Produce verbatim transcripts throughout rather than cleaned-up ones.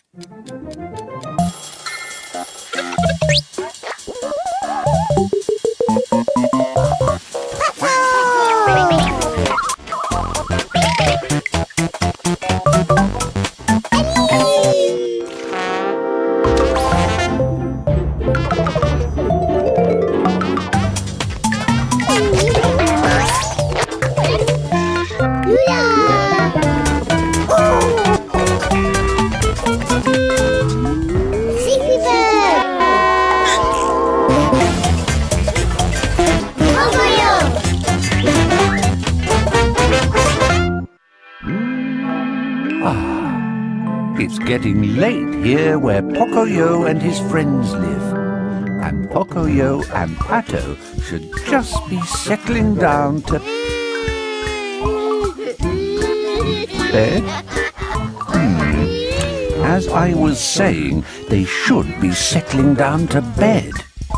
It's getting late here where Pocoyo and his friends live. And Pocoyo and Pato should just be settling down to bed. Hmm. As I was saying, they should be settling down to bed.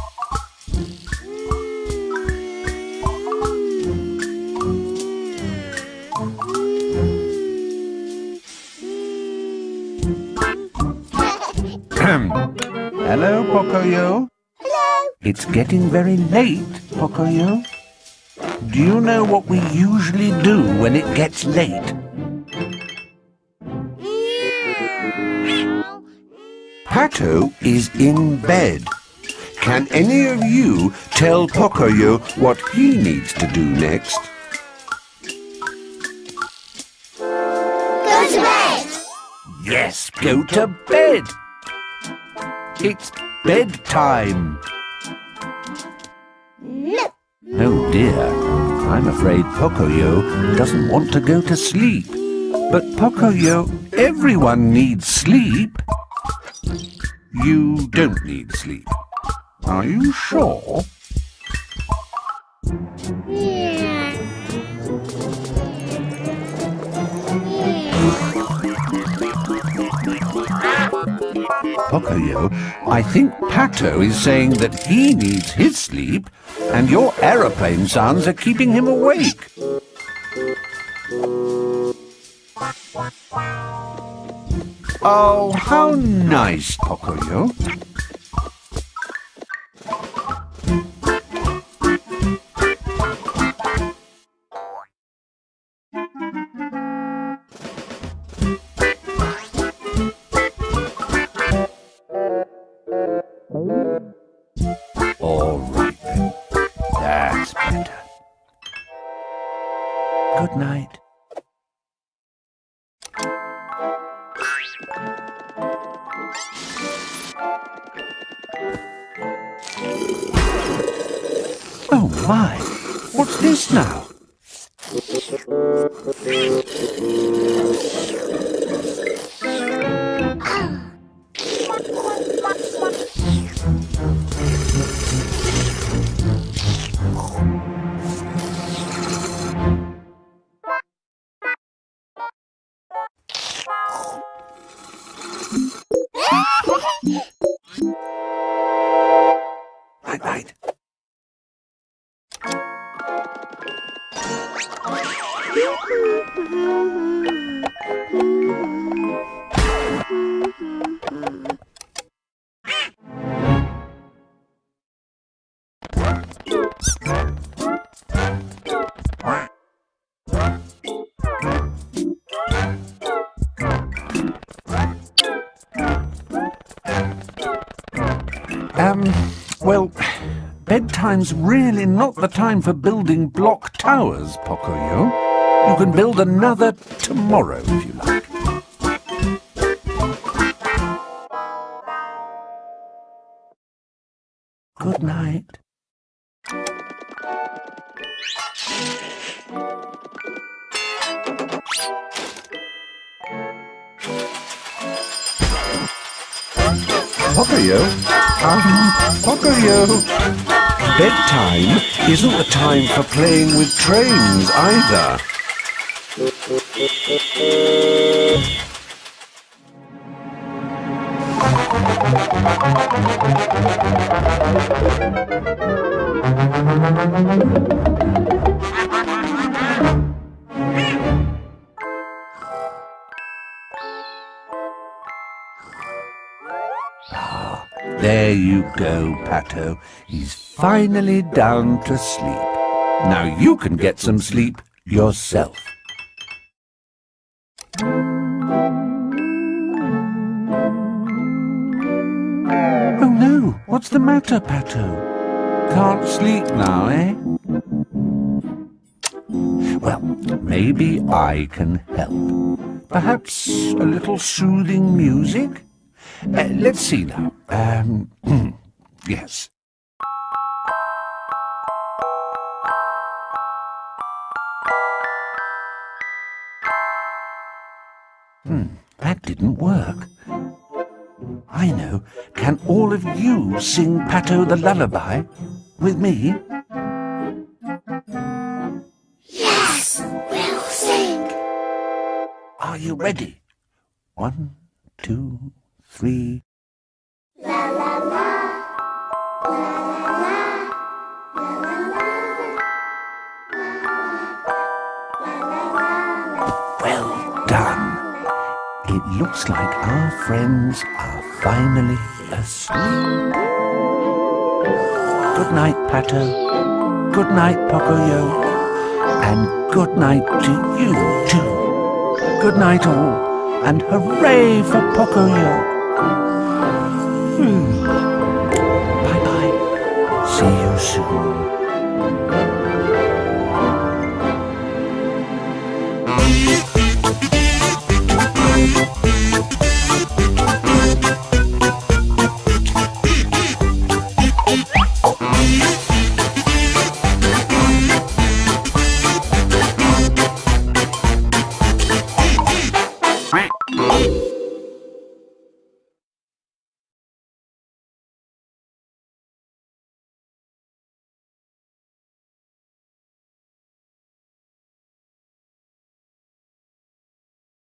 Hello, Pocoyo. Hello. It's getting very late, Pocoyo. Do you know what we usually do when it gets late? Pato is in bed. Can any of you tell Pocoyo what he needs to do next? Go to bed. Yes, go to bed. It's bedtime. No. Oh dear, I'm afraid Pocoyo doesn't want to go to sleep. But Pocoyo, everyone needs sleep. You don't need sleep. Are you sure? Yeah. Pocoyo, I think Pato is saying that he needs his sleep, and your aeroplane sounds are keeping him awake. Oh, how nice, Pocoyo. All right then. That's better. Good night. Oh my! What's this now? Night night. Um, well, bedtime's really not the time for building block towers, Pocoyo. You can build another tomorrow if you like. Good night. Pocoyo? Um, Pocoyo? Bedtime isn't the time for playing with trains either. There you go, Pato. He's finally down to sleep. Now you can get some sleep yourself. Oh no, what's the matter, Pato? Can't sleep now, eh? Well, maybe I can help. Perhaps a little soothing music? Uh, let's see now. Um, yes. Hmm, that didn't work. I know. Can all of you sing Pato the Lullaby with me? Yes, we'll sing. Are you ready? One, two, three. La la la, la la la, la la la, la la la. Well done. It looks like our friends are finally asleep. Good night, Pato. Good night, Pocoyo. And good night to you, too. Good night, all. And hooray for Pocoyo. Hmm. Bye-bye. See you soon.